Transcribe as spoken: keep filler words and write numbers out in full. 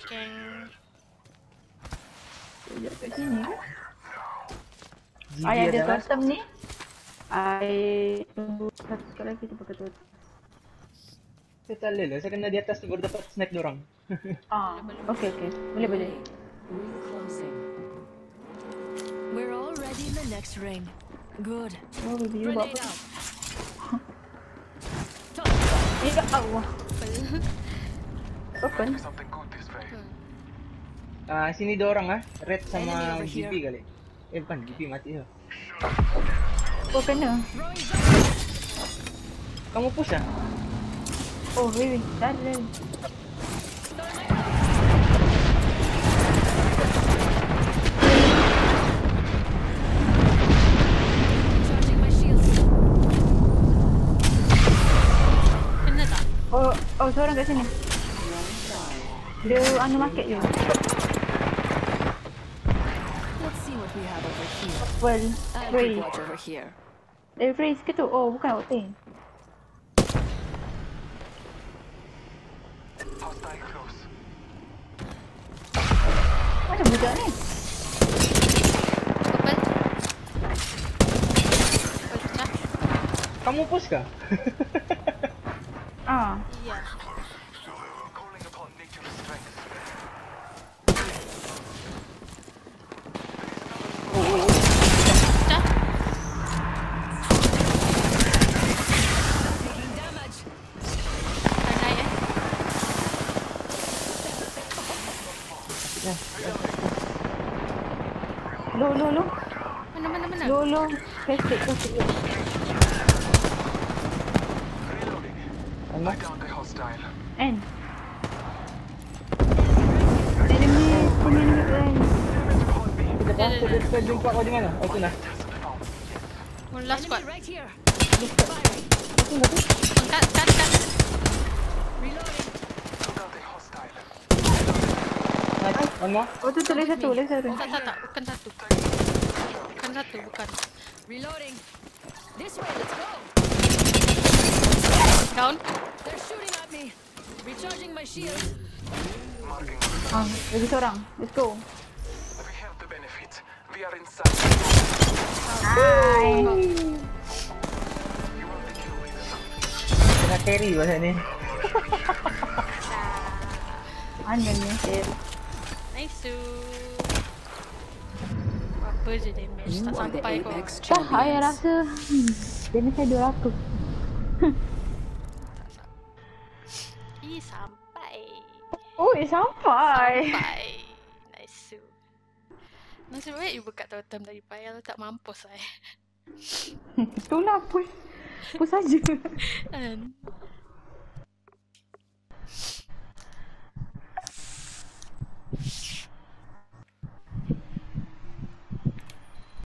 Keng. Sekejap kat sini kan? G B I ada adalah totem ni. I tunggu satu sekali lagi tu pakai totem. saya tak boleh lah, saya kena di atas tu baru dapat snipe diorang. Ah, okey okey. Boleh boleh. Ring closing. We're already in the next ring. Good. Oh, baby, you buat Grenade apa? out. Eh, Allah. Open. Ah, sini dua orang ah, Red Enemy sama over G B here. kali. Eh bukan, G B mati tu. Oh, kena. Throwing zone. Kamu push ah? Oh, baby. Dah ada. dah ada. Charging my shields. Kena tak? Oh, oh, seorang kat sini. Dia anu market je. Let's see what we have over here. Well, I'll free. keep watch over here. Eh, freeze ke tu? Oh, bukan Octane. Mana budak ni? Open. Open pecah. Kamu push kah? Ah, Iya. Pecah. Taking damage. Dah naik eh. low, low, low. Mana mana mana? Low, low. Plastic, plastic. Ano? End. Enemy, punya enemy friend. Kita pa, kita kita jumpa kau di mana? Oh tu nah. Oh, last squad. Enemy right here. Itu dah tu. Kat kat kat. Reloading. Nice. One more. Oh, tu tu lagi satu, lagi satu. Tak tak tak. Bukan satu. Bukan satu. Bukan. Reloading. This way, let's go. Down. They're shooting at me. Recharging my shield. Ah, lagi seorang. Let's go. We have the benefit. We are inside. Hai. Kena carry pasal ni. Onion ni, Sil. Nice tu. Apa je damage. You Tak are the sampai kau. Apex Dah, I champions. rasa hmm, damage saya dua ratus. Ih, sampai. Oh, eh, sampai. Sampai. Nice tu. Nasib baik you buka totem dari payal. Tak mampus saya. Itulah, push. Push saja. Kan?